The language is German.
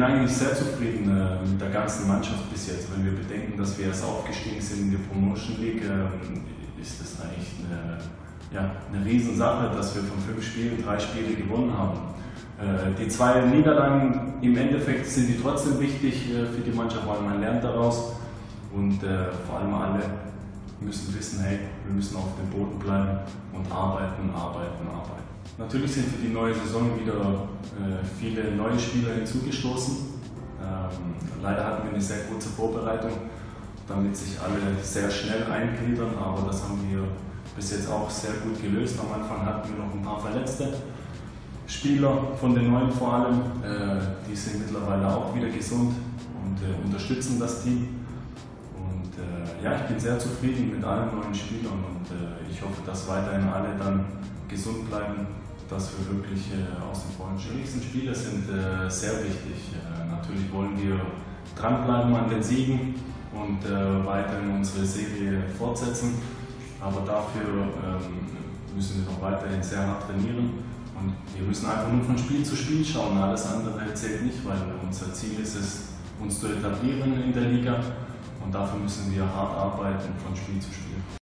eigentlich sehr zufrieden mit der ganzen Mannschaft bis jetzt. Wenn wir bedenken, dass wir erst aufgestiegen sind in die Promotion League, ist das eigentlich eine Riesensache, dass wir von 5 Spielen 3 Spiele gewonnen haben. Die 2 Niederlagen im Endeffekt sind die trotzdem wichtig für die Mannschaft, weil man lernt daraus und vor allem alle müssen wissen, hey, wir müssen auf dem Boden bleiben und arbeiten. Natürlich sind für die neue Saison wieder viele neue Spieler hinzugestoßen. Leider hatten wir eine sehr kurze Vorbereitung, damit sich alle sehr schnell eingliedern, aber das haben wir bis jetzt auch sehr gut gelöst. Am Anfang hatten wir noch ein paar verletzte Spieler von den Neuen vor allem. Die sind mittlerweile auch wieder gesund und unterstützen das Team. Und ich bin sehr zufrieden mit allen neuen Spielern und ich hoffe, dass weiterhin alle dann gesund bleiben, dass wir wirklich aus den Vollen stehen. Die nächsten Spiele sind sehr wichtig. Natürlich wollen wir dranbleiben an den Siegen und weiterhin unsere Serie fortsetzen. Aber dafür müssen wir noch weiterhin sehr hart trainieren und wir müssen einfach nur von Spiel zu Spiel schauen. Alles andere zählt nicht, weil unser Ziel ist es, uns zu etablieren in der Liga und dafür müssen wir hart arbeiten von Spiel zu Spiel.